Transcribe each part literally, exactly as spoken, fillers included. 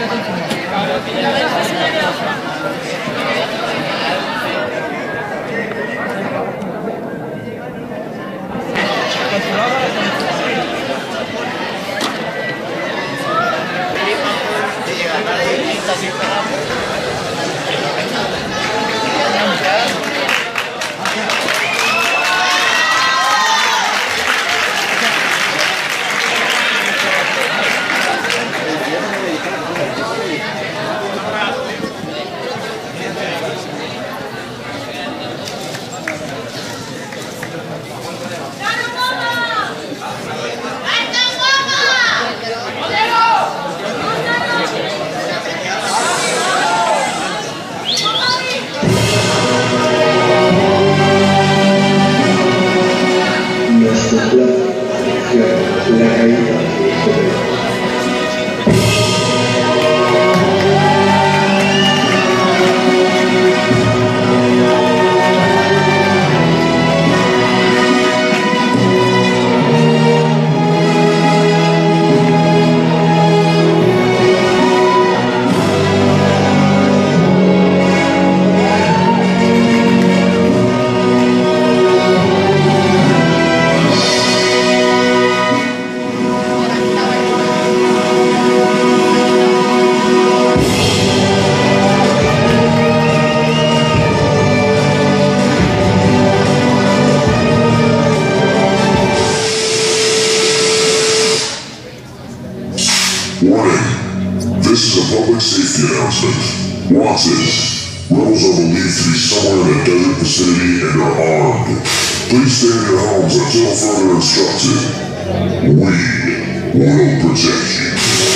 Warning. This is a public safety announcement. Watson, rebels are believed to be somewhere in a desert vicinity and are armed. Please stay in your homes until further instructed. We will protect you.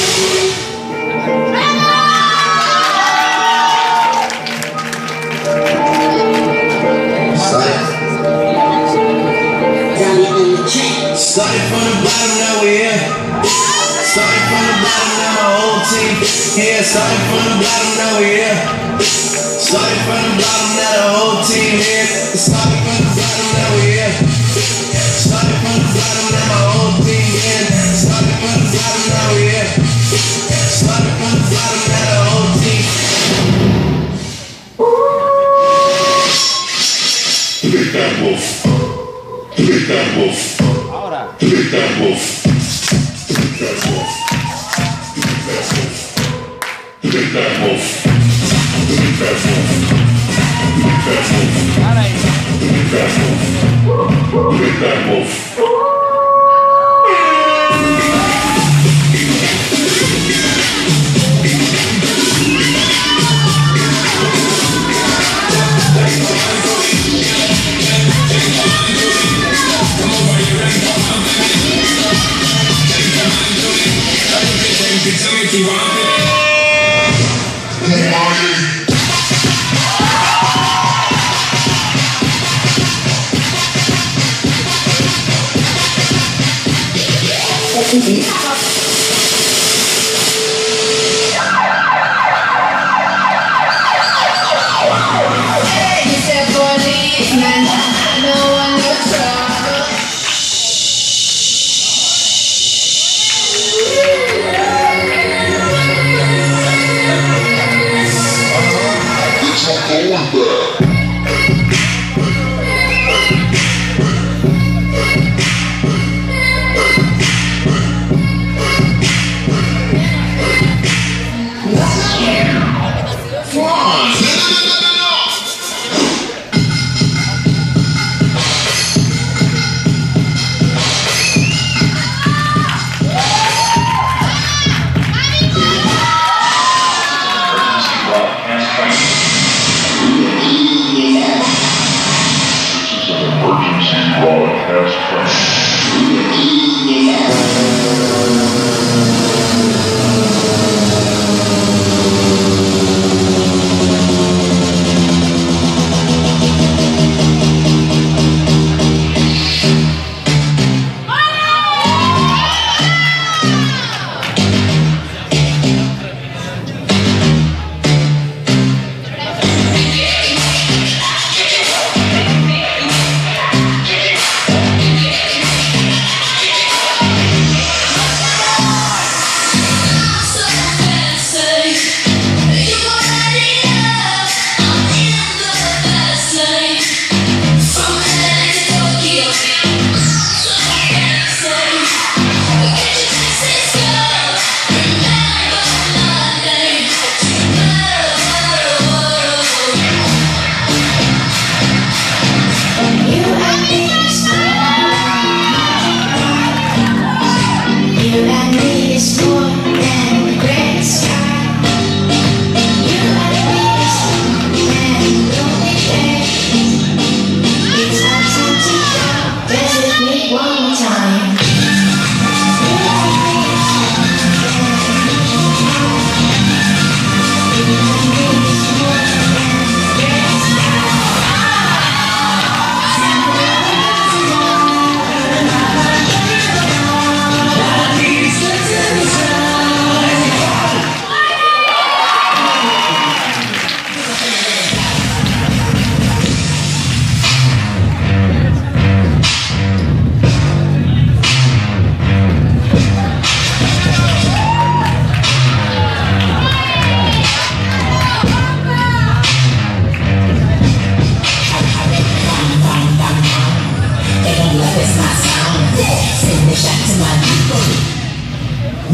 Started from the bottom, now we're here. Started from the bottom, now my whole team here. Started from the bottom, now we're here. Started from the bottom, now the whole team here. Started from the bottom, now we're here. Started from the bottom, now my whole team here. Started from the bottom, now we're here. Started from the bottom, now the whole team. Take that wolf. Take that wolf. Take that wolf. Take that wolf. Take that wolf. Take that wolf. Take that wolf. Take that wolf. Take that wolf.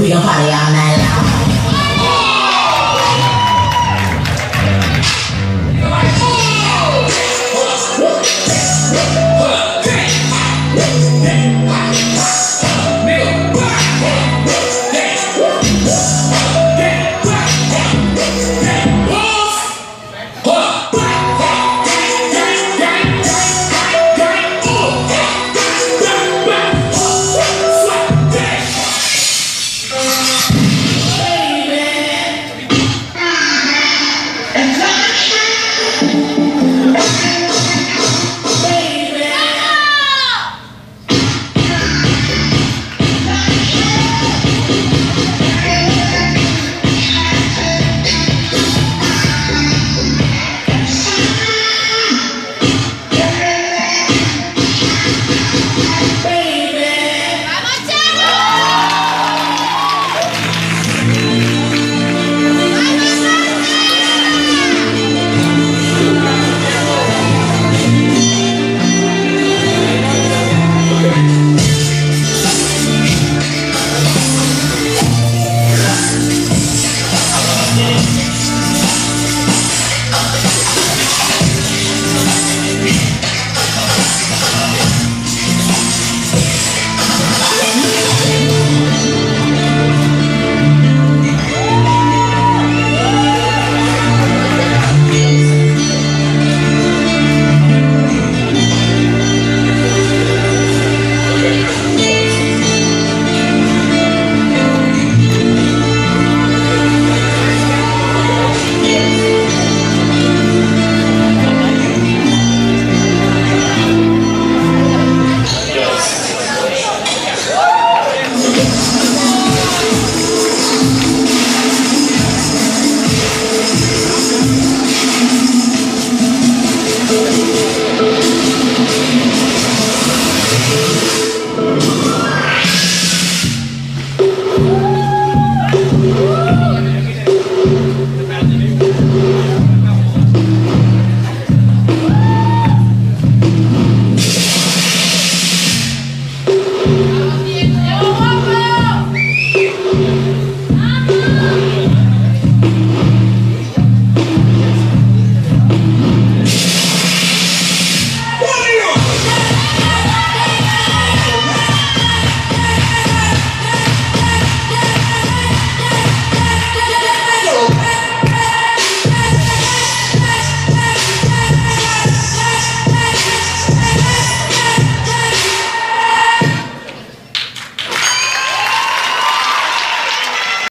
We gon' party all night